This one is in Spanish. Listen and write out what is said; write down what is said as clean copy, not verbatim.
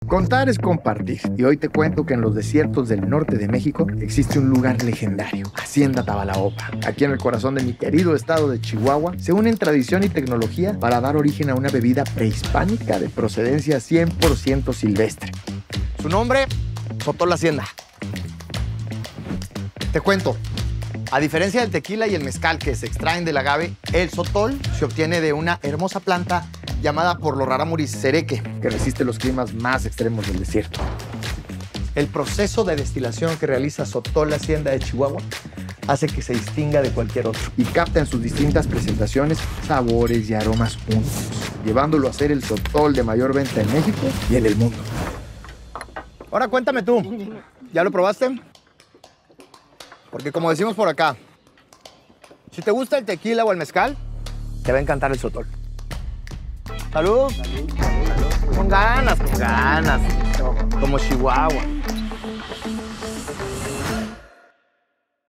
Contar es compartir, y hoy te cuento que en los desiertos del norte de México existe un lugar legendario, Hacienda Tabalaopa. Aquí en el corazón de mi querido estado de Chihuahua se unen tradición y tecnología para dar origen a una bebida prehispánica de procedencia 100% silvestre. Su nombre, Sotol Hacienda. Te cuento, a diferencia del tequila y el mezcal que se extraen del agave, el sotol se obtiene de una hermosa planta llamada por los rarámuris cereque, que resiste los climas más extremos del desierto. El proceso de destilación que realiza Sotol Hacienda de Chihuahua hace que se distinga de cualquier otro y capta en sus distintas presentaciones sabores y aromas únicos, llevándolo a ser el sotol de mayor venta en México y en el mundo. Ahora cuéntame tú, ¿ya lo probaste? Porque como decimos por acá, si te gusta el tequila o el mezcal, te va a encantar el sotol. ¡Salud! ¡Salud! ¡Salud! Con ganas, como Chihuahua.